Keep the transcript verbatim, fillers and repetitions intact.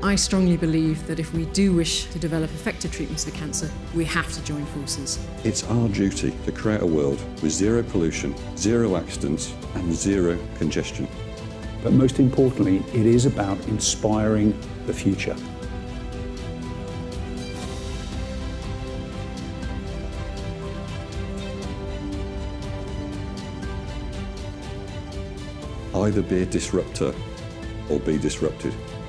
I strongly believe that if we do wish to develop effective treatments for cancer, we have to join forces. It's our duty to create a world with zero pollution, zero accidents and zero congestion. But most importantly, it is about inspiring the future. Either be a disruptor or be disrupted.